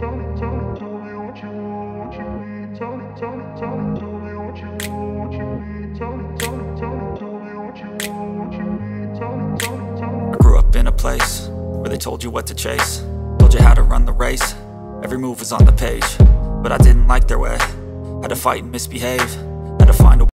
I grew up in a place where they told you what to chase, told you how to run the race. Every move was on the page, but I didn't like their way. Had to fight and misbehave, had to find a